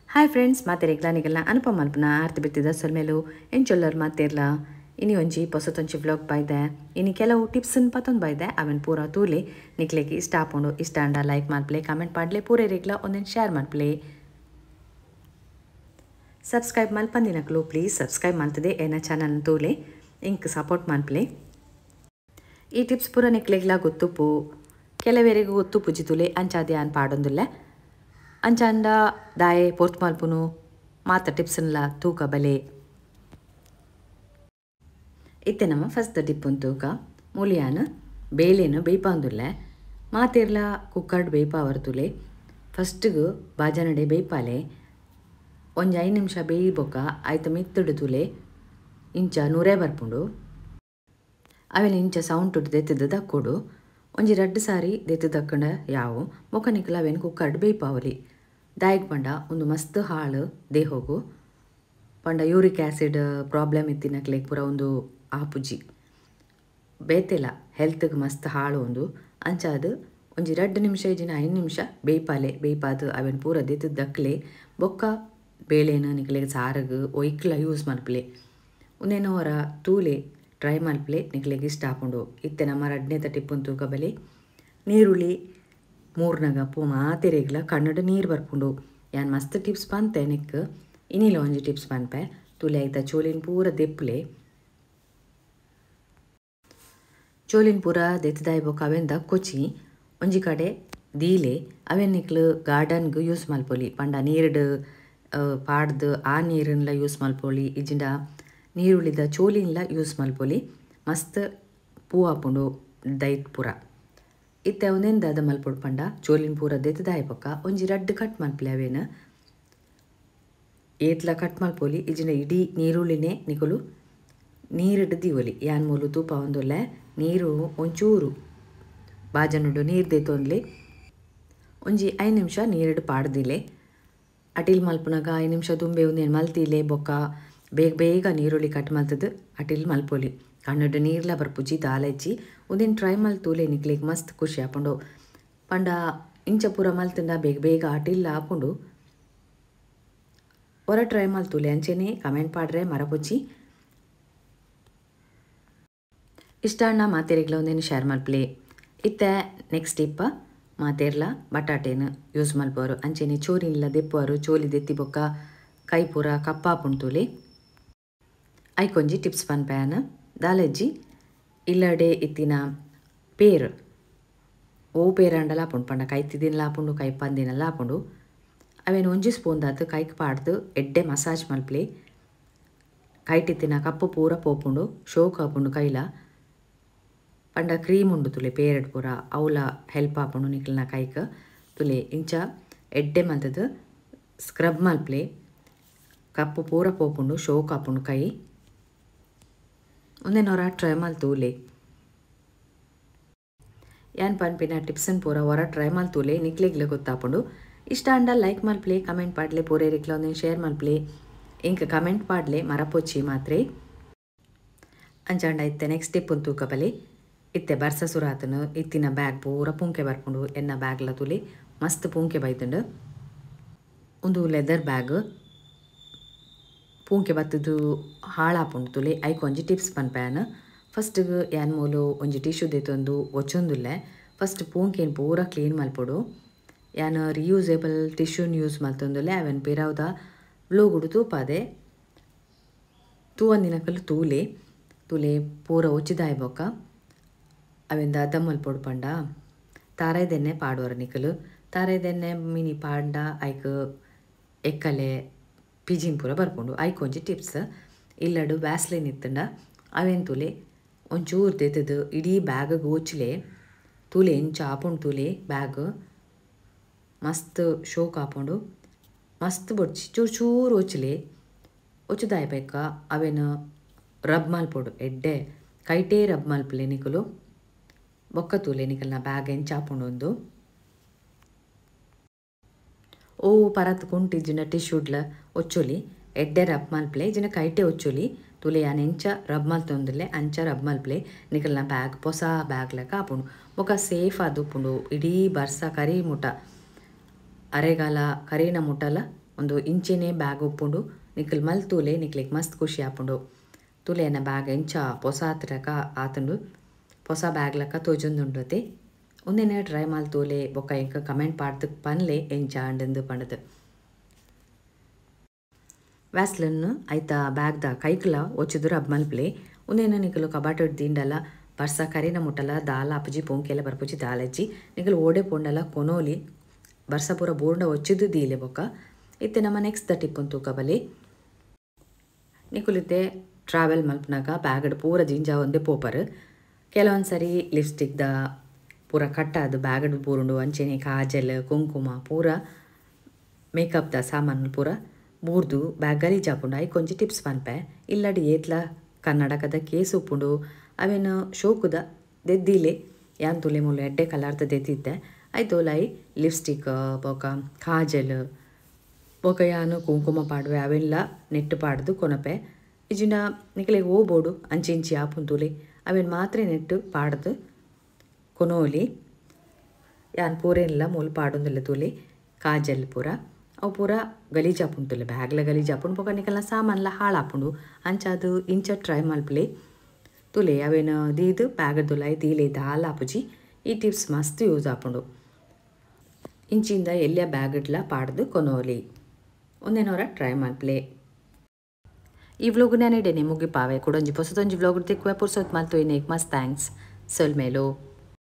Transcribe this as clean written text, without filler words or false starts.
Hi friends ಮಾತೆರೆಗ್ಲಾನಿಗೆಲ್ಲ ಅನುಪ ಮಲ್ಪನ ಆರ್ತಿ ಬಿತ್ತಿದ ಸಲ್ಮೇಲು ಎಂಚೊಲ್ಲರು ಮಾತೇರ್ಲ ಇನಿ ಒಂಜಿ ಪೊಸತೊಂಚಿ ವ್ಲಾಗ್ ಬಾಯ್ದೆ ಇನಿ ಕೆಲವು ಟಿಪ್ಸನ್ನು ಪತ್ತೊಂದು ಬಾಯ್ದೆ ಅವನ್ ಪೂರ ತೂಲಿ ನಿಕ್ಲೆಗೆ ಇಷ್ಟ ಹಾಕೊಂಡು ಇಷ್ಟ ಅಂಡ ಲೈಕ್ ಮಾಡ್ಪ್ಲೆ ಕಮೆಂಟ್ ಮಾಡ್ಲೆ ಪೂರೇರಿಗ್ಲ ಒಂದೊಂದು ಶೇರ್ ಮಾಡ್ಪ್ಲೆ ಸಬ್ಸ್ಕ್ರೈಬ್ ಮಲ್ಪಂದಿನಕ್ಲು ಪ್ಲೀಸ್ ಸಬ್ಸ್ಕ್ರೈಬ್ ಮಾಡ್ತದೆ ಏನ ಚಾನಲ್ ತೂಲೆ ಇಂಕ್ ಸಪೋರ್ಟ್ ಮಾಡ್ಪ್ಲೆ ಈ ಟಿಪ್ಸ್ ಪೂರ ನಿಕ್ಲೆಗ್ಲ ಗೊತ್ತುಪ್ಪು ಕೆಲವರಿಗೆ ಗೊತ್ತು ಪುಜಿತುಲೆ ಅಂಚಾದೆ ಅನ್ ಪಾಡೊಂದುಲ್ಲೆ ಅಂಚಾಂಡ ದಾಯೆ ಪೊರ್ತ್ ಮಲ್ಪುನು ಮಾತ ಟಿಪ್ಸ್ನ್ಲ ತೂಕ ಬಲೆ ಇತ್ತೆ ನಮ್ಮ ಫಸ್ಟ್ ಟಿಪ್ ತೂಕ ಮೂಲಿಯಾನ ಬೇಳೆನು ಬೇಯ್ಪಾಂದುಲ್ಲೆ ಮಾತೆರ್ಲ ಕುಕ್ಕರ್ಡ್ ಬೇಯ್ಪಾವರ್ತುಲೆ ಫಸ್ಟ್ಗು ಬಾಜನಡೆ ಬೇಯ್ಪಾಲೆ ಒಂಜಿ 5 ನಿಮಿಷ ಬೇಯ್ಬೊಕ ಆಯ್ತು ಮಿತ್ತುಡು ತುಲೆ ಇಂಚ ನೂರೇ ಬರ್ಪುಂಡು ಅವೆಲ್ಲ ಇಂಚ ಸೌಂಡ್ ಟುಟ್ಟು ದೆತ್ತದು ದಕ್ಕೊಡು ಒಂಜಿ 2 ಸಾರಿ ದೆತ್ತು ದಕ್ಕಂಡ ಯಾವು ಮೊಕನಿಕ್ಲ ಅವೇನು ಕುಕ್ಕರ್ಡ್ ಬೇಯ್ಪಾವಲಿ ದಾಯಿಗೆ ಪಂಡ ಒಂದು ಮಸ್ತ್ ಹಾಳು ದೇಹೋಗು ಪಂಡ ಯೂರಿಕ್ ಆ್ಯಸಿಡ್ ಪ್ರಾಬ್ಲಮ್ ಇತ್ತಿನಕ್ಲೆಗ್ ಪೂರ ಒಂದು ಆಪುಜಿ ಬೇತೆಲ್ಲ ಹೆಲ್ತ್ಗೆ ಮಸ್ತ್ ಹಾಳು ಒಂದು ಅಂಚಾದು ಒಂಜಿ 2 ನಿಮಿಷ ಇಜಿನ 5 ನಿಮಿಷ ಬೇಯ್ಪಾಲೆ ಬೇಯ್ಪಾದು ಅವೇನು ಪೂರ ದೆತ್ತು ದಕ್ಲೆ ಬೊಕ್ಕ ಬೇಳೆನ ನಿಕ್ಲೆಗ್ ಸಾರಗು ಒಯ್ಕ್ಲ ಯೂಸ್ ಮಲ್ಪಲೆ ಒಂದೇನೋ ಅವರ ತೂಲೆ ಟ್ರೈ ಮಲ್ಪಲೆ ನಿಕ್ಲೆಗ್ ಇಷ್ಟ ಹಾಕೊಂಡು ಇತ್ತೆ ನಮ್ಮ 2ನೇತ ಟಿಪ್ಪುನ್ ತೂಕ ಬಲೆ ನೀರುಳ್ಳಿ 3 ಪೂ ಮಾತೆರೆಗ್ಲ ಕಣ್ಣಡು ನೀರು ಬರ್ಪುಂಡು ಯಾನ್ ಮಸ್ತ್ ಟಿಪ್ಸ್ ಪಂತೆ ನೆಕ್ ಇನಿಲ ಒಂಜಿ ಟಿಪ್ಸ್ ಪನ್ಪೆ ತುಲೆ ಆಯ್ತ ಚೋಲಿನ ಪೂರ ದೆಪ್ಪಲೆ ಚೋಲಿನ ಪೂರ ದೆತ್ತದಾಯ್ಬೋಕ ಅವೆಂದ ಕೊಚ್ಚಿ ಒಂಜಿ ಕಡೆ ದೀಲೆ ಅವೆನ್ ನಿಕ್ಲು ಗಾರ್ಡನ್ಗೆ ಯೂಸ್ ಮಲ್ಪೊಲಿ ಪಂಡ ನೀರ್ಡು ಪಾಡ್ದು ಆ ನೀರನ್ಲ ಯೂಸ್ ಮಲ್ಪೊಲಿ ಇಜಿಂಡ ನೀರುಳ್ಳಿದ ಚೋಲಿನ್ಲ ಯೂಸ್ ಮಲ್ಪೊಲಿ ಮಸ್ತ್ ಪೂ ಆಪುಂಡು ದೈತ್ ಪೂರ ಇತ್ತೆ ಒಂದೆಂದ ಅದ ಮಲ್ಪೊಡು ಪಂಡ ಚೋಲಿನ ಪೂರ ದೆತ್ತದಾಯ್ಬೊಕ ಒಂಜಿ 2 ಕಟ್ ಮಲ್ಪಲೆ ಅವೇನು ಏತ್ಲ ಕಟ್ ಮಲ್ಪೊಲಿ ಇಜಿಂಡ ಇಡೀ ನೀರುಳ್ಳಿನೇ ನಿಕುಲು ನೀರಿಡು ದಿವೊಲಿ ಯಾನ್ ಮೂಲು ತೂಪ ಒಂದೊಲ್ಲೆ ನೀರು ಒಂಚೂರು ಬಾಜನುಡು ನೀರು ದೆತ್ತೊಂದ್ಲಿ ಒಂಜಿ 5 ನಿಮಿಷ ನೀರಿಡು ಪಾಡ್ದಿಲೆ ಅಟಿಲ್ ಮಲ್ಪುನಾಗ 5 ನಿಮಿಷ ತುಂಬೆ ಒಂದೇನು ಮಲ್ತಿಲೆ ಬೊಕ್ಕ ಬೇಗ ಬೇಗ ನೀರುಳ್ಳಿ ಕಟ್ ಮಲ್ತದು ಅಟಿಲ್ ಮಲ್ಪೊಲಿ ಕಣ್ಣಡು ನೀರ್ಲ ಬರ್ಪುಜಿ ದಾಲೆಜ್ಜಿ ಒಂದೇನು ಟ್ರೈ ಮಲ್ತೂಲೆ ನಿಕ್ಲಿಗೆ ಮಸ್ತ್ ಖುಷಿ ಆಪುಂಡು ಪಂಡ ಇಂಚ ಪೂರ ಮಲ್ತಂಡ ಬೇಗ ಬೇಗ ಅಟಿಲ್ಲ ಆಪುಂಡು ಹೊರ ಟ್ರೈ ಮಲ್ತೂಲೆ ಅಂಚೆನೆ ಕಮೆಂಟ್ ಪಾಡ್ರೆ ಮರಪುಜಿ ಇಷ್ಟ ಅಣ್ಣ ಮಾತೆರೆಗ್ಲ ಒಂದೇನು ಶೇರ್ ಮಲ್ಪಲೆ ಇತ್ತೆ ನೆಕ್ಸ್ಟ್ ಟಿಪ್ಪ ಮಾತೆರ್ಲ ಬಟಾಟೆನು ಯೂಸ್ ಮಲ್ಪವರು ಅಂಚೆನೆ ಚೋರಿನ್ಲ ದೆಪ್ಪುವರು ಚೋಲಿ ದೆತ್ತಿ ಬೊಕ್ಕ ಕೈ ಪೂರ ಕಪ್ಪಾಪುಂತೂಲೆ ಐಕೊಂಜಿ ಟಿಪ್ಸ್ ಪನ್ಪೇನ ದಾಲೆಜ್ಜಿ ಇಲ್ಲಡೆ ಇತ್ತಿನ ಪೇರು ಓ ಪೇರಂಡಲ ಆಪುಂಡು ಪಂಡ ಕೈತಿದಿನಲ ಆಪುಂಡು ಕೈ ಪಂದಿನಲ್ಲ ಆಪುಂಡು ಅವೇನು ಒಂಜಿ ಸ್ಪೂನ್ ದಾತು ಕೈಗೆ ಪಾಡ್ದು ಎಡ್ಡೆ ಮಸಾಜ್ ಮಲ್ಪಲೆ ಕೈಟಿತ್ತಿನ ಕಪ್ಪು ಪೂರ ಪೋಪುಂಡು ಶೋಕ್ ಆಪುಂಡು ಕೈಲ ಪಂಡ ಕ್ರೀಮ್ ಉಂಡು ತುಲೆ ಪೇರಡ್ ಪೂರ ಅವಲ ಹೆಲ್ಪ್ ಆಪುಂಡು ನಿಕ್ಲನ ಕೈಗೆ ತುಲೆ ಇಂಚ ಎಡ್ಡೆ ಮಲ್ತದು ಸ್ಕ್ರಬ್ ಮಲ್ಪಲೆ ಕಪ್ಪು ಪೂರ ಪೋಪುಂಡು ಶೋಕ್ ಆಪುಂಡು ಕೈ ಒಂದೇನವರ ಟ್ರೈ ಮಲ್ತೂಲೆ ಯಾನ್ ಪನ್ಪಿನ ಟಿಪ್ಸನ್ ಪೂರ ಹೊರ ಟ್ರೈ ಮಲ್ತೂಲೆ ನಿಕ್ಲೆಗ್ಲ ಗೊತ್ತಾಪುಂಡು ಇಷ್ಟ ಅಂಡ ಲೈಕ್ ಮಲ್ಪ್ಲೆ ಕಮೆಂಟ್ ಪಾಡ್ಲೆ ಪೂರೇರಿಕ್ಲ ಒಂದೇನು ಶೇರ್ ಮಲ್ಪ್ಲೆ ಇಂಕ್ ಕಮೆಂಟ್ ಪಾಡ್ಲೆ ಮರಪೊಚ್ಚಿ ಮಾತ್ರೆ ಅಂಚಾಂಡ ಇತ್ತೆ ನೆಕ್ಸ್ಟ್ ಟಿಪ್ ಒಂದು ತೂಕ ಬಲೆ ಇತ್ತೆ ಬರ್ಸ ಸುರಾತನು ಇತ್ತಿನ ಬ್ಯಾಗ್ ಪೂರ ಪುಂಕೆ ಬರ್ಪುಂಡು ಎನ್ನ ಬ್ಯಾಗ್ಲ ತುಲಿ ಮಸ್ತ್ ಪುಂಕೆ ಬೈತುಂಡು ಒಂದು ಲೆದರ್ ಬ್ಯಾಗ್ ಪೂಂಕೆ ಬತ್ತದು ಹಾಳಾಪುಂಡು ತುಲೆ ಐಕೊಂಜಿ ಟಿಪ್ಸ್ ಪನ್ಪೇನ ಫಸ್ಟ್ಗೆ ಯಾನ್ ಮೂಲು ಒಂಜಿ ಟಿಶ್ಯೂ ದೆತ್ತೊಂದು ಒಚ್ಚೊಂದುಲ್ಲೆ ಫಸ್ಟ್ ಪೂಂಕೆನ್ ಪೂರ ಕ್ಲೀನ್ ಮಲ್ಪೊಡು ಯಾನ್ ರಿಯೂಸೇಬಲ್ ಟಿಶ್ಯೂನ್ ಯೂಸ್ ಮಲ್ತೊಂದುಲ್ಲೆ ಅವೆನ್ ಪಿರಾವ್ದ ಬ್ಲೋಗುಡು ತೂಪಾದೆ ತೂವಂದಿನಕಲು ತೂಲೆ ತುಲೆ ಪೂರ ಒಚ್ಚಿದಾಯ್ಬೊಕ್ಕ ಅವೆಂದ ಅದ ಮಲ್ಪೊಡು ಪಂಡ ತಾರಾಯ್ದೆಣ್ಣೆ ಪಾಡುವರ ನಿಕಲು ತಾರಾಯ್ದೆಣ್ಣೆ ಮಿನಿ ಪಾಂಡ ಐಕ್ ಎಕ್ಕಲೆ ಪಿಜಿನ್ ಪೂರ ಬರ್ಪುಂಡು ಐಕೊಂಜಿ ಟಿಪ್ಸ್ ಇಲ್ಲಡು ವ್ಯಾಸ್ಲೈನ್ ಇತ್ತಂಡ ಅವೇನು ತುಲೆ ಒಂಚೂರು ದೆತ್ತದು ಇಡೀ ಬ್ಯಾಗ್ ಓಚ್ಲೆ ತುಲೆ ಇಂಚ ಆಪುಂಡು ತುಲೆ ಬ್ಯಾಗ್ ಮಸ್ತ್ ಶೋಕ್ ಆಪುಂಡು ಮಸ್ತ್ ಬೊಡ್ಚಿ ಚೂರು ಚೂರು ಒಚ್ಚಲೆ ಒಚ್ಚದಾಯ್ಬೇಕ ಅವೇನು ರಬ್ ಮಲ್ಪೊಡು ಎಡ್ಡೆ ಕೈಟೇ ರಬ್ ಮಲ್ಪಲೆ ನಿಕಲು ಬೊಕ್ಕ ತುಲೆ ನಿಕಲ್ನ ಬ್ಯಾಗ್ ಎಂಚ ಆಪುಂಡು ಒಂದು ಓ ಪರತ್ ಕುಂಟಿಜ್ಜಿನ ಟಿಶ್ಯೂಡ್ಲ ಒಚ್ಚೊಲಿ ಎಡ್ಡೆ ರಬ್ ಮಲ್ಪಲೆ ಇಜಿನ ಕೈಟೆ ಒಚ್ಚೊಲಿ ತುಲೆ ಯಾನ್ ಎಂಚ ರಬ್ ಮಲ್ತೊಂದುಲ್ಲೆ ಅಂಚ ರಬ್ ಮಲ್ಪಲೆ ನಿಕಲ್ನ ಬ್ಯಾಗ್ ಪೊಸ ಬ್ಯಾಗ್ ಲೆಕ್ಕ ಆಪುಂಡು ಬೊಕ ಸೇಫ್ ಆದುಪ್ಪುಂಡು ಇಡೀ ಬರ್ಸ ಕರಿ ಮುಟ ಅರೆಗಾಲ ಕರೀನ ಮುಟ್ಟಲ ಒಂದು ಇಂಚಿನೇ ಬ್ಯಾಗ್ ಉಪ್ಪುಂಡು ನಿಕ್ಕಲು ಮಲ್ ತೂಲೆ ನಿಕ್ಲಿಗೆ ಮಸ್ತ್ ಖುಷಿ ಆಪುಂಡು. ತುಲೆನ ಬ್ಯಾಗ್ ಎಂಚ ಹೊಸ ಹತ್ರಕ ಆತುಂಡು ಹೊಸ ಬ್ಯಾಗ್ ಲಕ್ಕ ತೋಜೊಂದುಂಡತೆ ಒಂದೇನೆ ಟ್ರೈ ಮಲ್ತೂಲೆ ಬೊಕ್ಕ ಎಂಕ ಕಮೆಂಟ್ ಪಾಡ್ದು ಪನ್ಲೆ ಎಂಚ ಅಂಡಂದು ಪಂಡದು. ವ್ಯಾಸ್ಲಿನ್ ಐತ ಬ್ಯಾಗ್ದ ಕೈಕಲ ಒಚ್ಚುದು ರಬ್ ಮಲ್ಪಲೆ ಒಂದೇನ ನಿಕಲು ಕಬಾಟ್ ದಿಂಡಲ ಬರ್ಸ ಕರಿನ ಮುಟ್ಟಲ ದಾಲ ಅಪ್ಪಜಿ ಪೊಂಕೆಲ್ಲ ಬರ್ಪುಜಿ ದಾಲಜ್ಜಿ ನಿಕಲು ಓಡೆ ಪೊಂಡಲ ಕೊನೋಲಿ ಬರ್ಸ ಪೂರ ಬೋರ್ಡ ಒಚ್ಚುದು ದೀಲೆ ಬೊಕ್ಕ ಇತ್ತೆ ನಮ್ಮ ನೆಕ್ಸ್ಟ್ ಟಿಪ್ ಅಂತ ತೂಕಬಲಿ ನಿಕುಲಿತ್ತೆ ಟ್ರಾವೆಲ್ ಮಲ್ಪನಾಗ ಬ್ಯಾಗಡ್ ಪೂರ ಜಿಂಜ ಒಂದೇ ಪೋಪರ್ ಕೆಲವೊಂದು ಸರಿ ಲಿಪ್ಸ್ಟಿಕ್ದ ಪೂರ ಕಟ್ಟಾದು ಬ್ಯಾಗಡ್ ಪೂರುಂಡು ಅಂಚೆನೆ ಕಾಜಲ್ ಕುಂಕುಮ ಪೂರ ಮೇಕಪ್ದ ಸಾಮಾನು ಪೂರ ಬೂರ್ದು ಬ್ಯಾಗ್ ಗಲೀಜ್ ಹಾಪುಂಡು ಐ ಕೊಂಚ ಟಿಪ್ಸ್ ಪನ್ಪೆ ಇಲ್ಲಡಿ ಏತ್ಲ ಕನ್ನಡಕದ ಕೇಸ್ ಉಪ್ಪುಂಡು ಅವೇನು ಶೋಕುದ ದೆದ್ದಿಲೆ ಯಾನ್ ತುಲೆ ಮುಲ್ಲೆ ಎಡ್ಡೆ ಕಲರ್ದ ದೆದ್ದಿದ್ದೆ ಐತೋಲೈ ಲಿಪ್ಸ್ಟಿಕ್ ಬೊಕ ಕಾಜಲ್ ಬೊಕ ಯಾನು ಕುಂಕುಮ ಪಾಡುವೆ ಅವೆಲ್ಲ ನೆಟ್ಟು ಪಾಡ್ದು ಕೊನಪೆ ಇಜಿನ ನಿಕಲೆಗೆ ಹೋಗ್ಬೋಡು ಅಂಚಿ ಇಂಚಿ ಆಪುಂತೂಲೆ ಅವೇನು ಮಾತ್ರ ನೆಟ್ಟು ಪಾಡ್ದು ಕೊನೋಲಿ ಯಾನ್ ಪೂರೆಲ್ಲ ಮೂಲ ಪಾಡೊಂದಿಲ್ಲ ತೂಲೆ ಕಾಜಲ್ ಪೂರ ಅವು ಪೂರ ಗಲೀಜ್ ಆಪುಂಟುಲೆ ಬ್ಯಾಗ್ಲ ಗಲೀಜ್ ಆಪುಂಡು ಬೊಕ ನಿಕಲ್ನ ಸಾಮಾನ್ಲ ಹಾಳಾಪುಂಡು ಅಂಚಾದು ಇಂಚ ಟ್ರೈ ಮಲ್ಪಲೆ ತುಲೆ ಅವೇನು ದೀದು ಬ್ಯಾಗಡ್ ದುಲೈ ದೀಲೆ ದಾಲ್ ಆಪುಜಿ ಈ ಟಿಪ್ಸ್ ಮಸ್ತ್ ಯೂಸ್ ಆಪುಂಡು ಇಂಚಿಂದ ಎಲ್ಲ ಬ್ಯಾಗಡ್ಲ ಪಾಡ್ದು ಕೊನೋಲಿ ಒಂದೇನವರ ಟ್ರೈ ಮಲ್ಪಲೆ. ಈ ವ್ಲಾಗ್ ನಾನಿಡೇನೆ ಮುಗಿಪಾವೆ ಕೂಡ ಒಂಜಿ ಹೊಸದೊಂಜಿ ವ್ಲಾಗ್ ತಿಕ್ಕುವೆ ಪುರ್ಸೊತ್ ಮಲ್ತು ಇನ್ನೇಕ್ ಮಸ್ತ್ ಥ್ಯಾಂಕ್ಸ್ ಸೊಲ್ಮೇಲು.